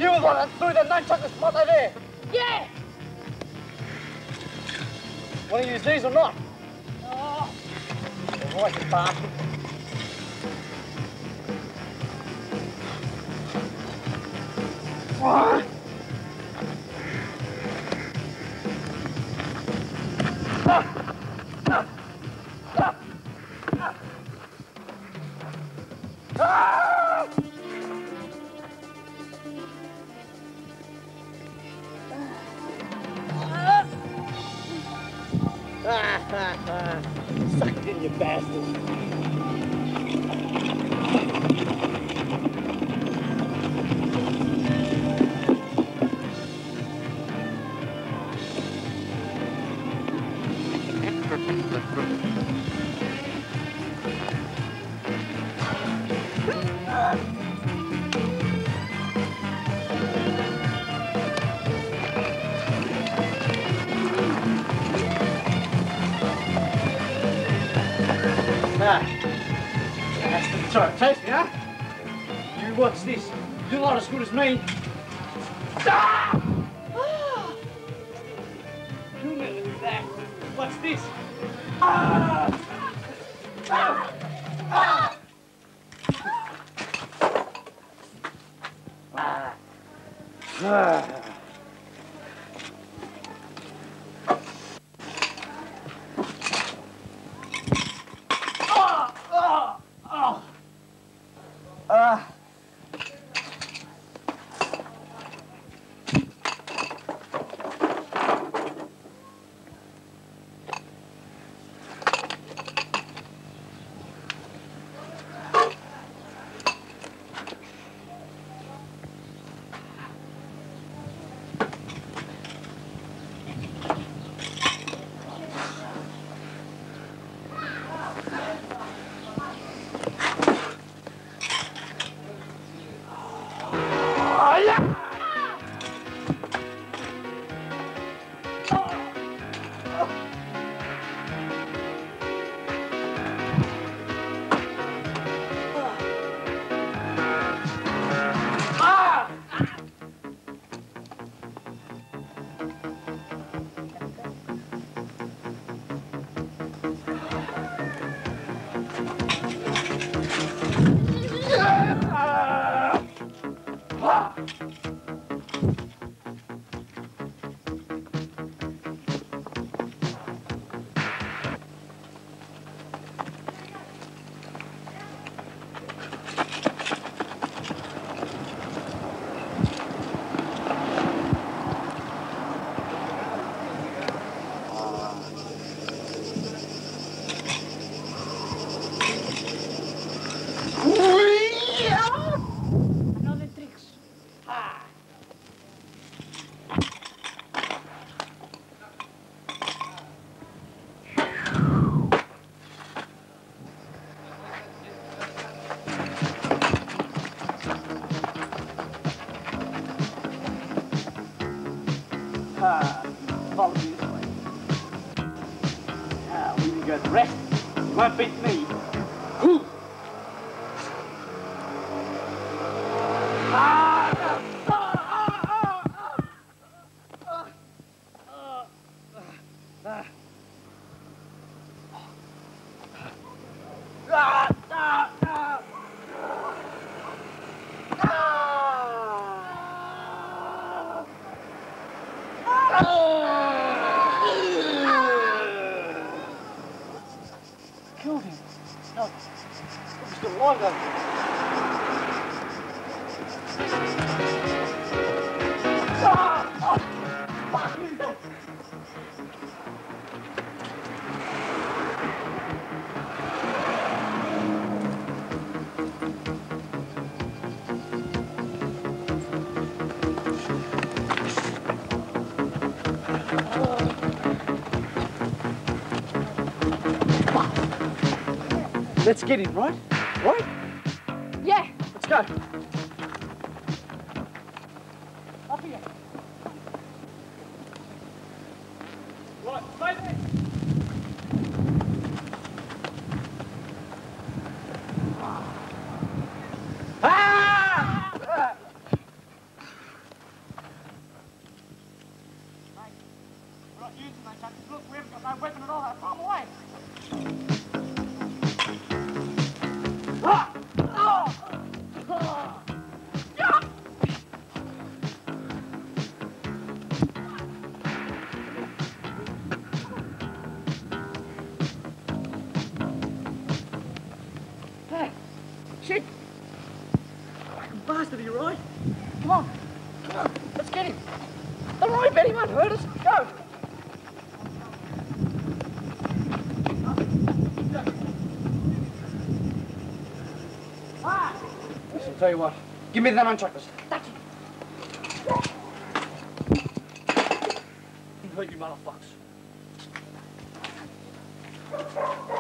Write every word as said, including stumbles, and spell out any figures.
You the one that threw the nunchuck spot over there? Yeah! Want to use these or not? Oh. All right, you bastard. What? Suck it in, you bastard. Sorry, taste me, huh? You watch this. You're not as good as me. Ah! You'll never do that. What's this? Ah! Ah! Ah! Ah! Ah! Ah, follow me this way. Ah, we can go the rest. You won't beat me. Ooh. Ah, ah, ah, ah, ah, ah, ah. Ah, ah, ah. Killed him. No, he's still alive though. Ah! Oh, fuck me. Let's get him, right? Right? Yeah. Let's go. Up here. Right, stay there. Ah! shit! Fucking bastard, are you right? Come on, come on, let's get him. All right, Betty won't hurt us. Go. Ah! Listen, tell you what. Give me the nunchuckers. That's it. You hurt you motherfuckers.